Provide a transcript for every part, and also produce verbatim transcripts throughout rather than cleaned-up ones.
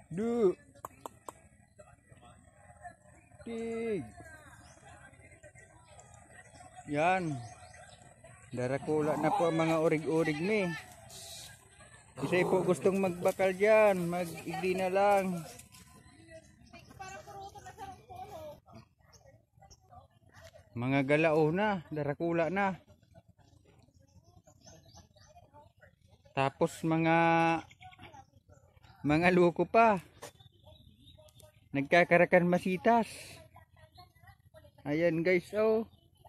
Du. Tig. Yan. Darakula na po ang mga urig-urig mi. Kasi po gustong magbakal dyan. Mag-igdi na lang. Mga galao na. Darakula na. Tapos mga mga luko pa. Nagkakarakan masitas. Ayan guys, oh.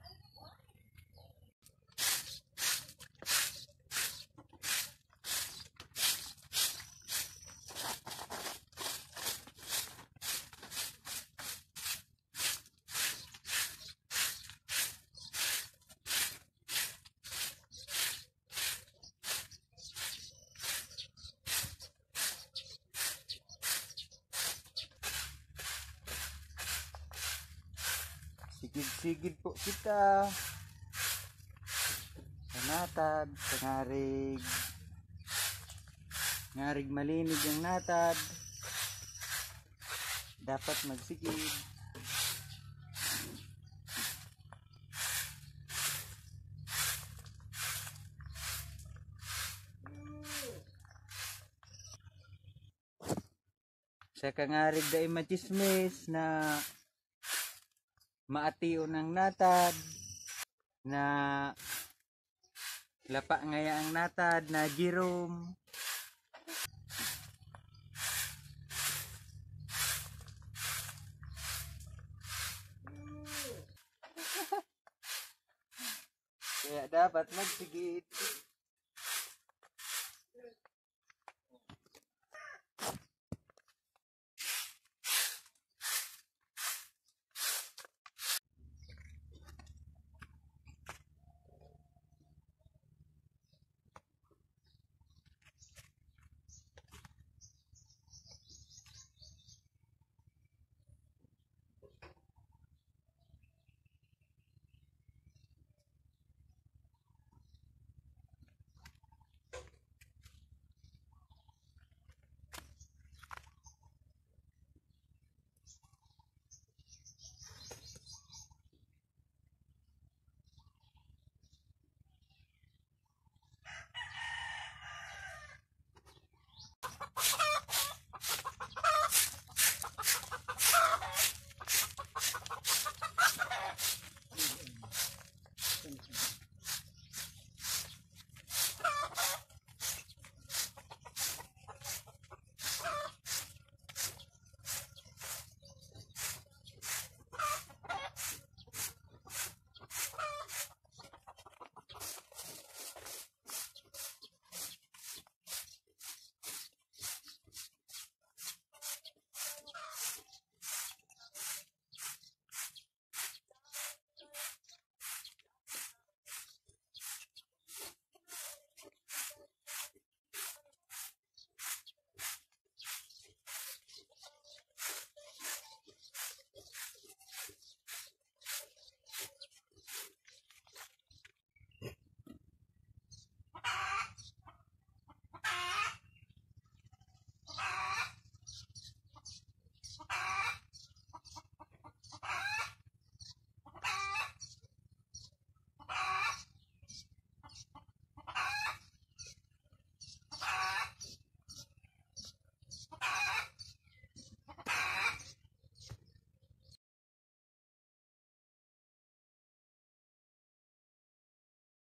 Sigid-sigid po kita sa natad, sa ngarig ngarig malinig ang natad, dapat magsigid. Sa kangarig dai machismis na maatiyo ng natad, na lapa ngaya ang natad na Jerome. Kaya dapat magsigid.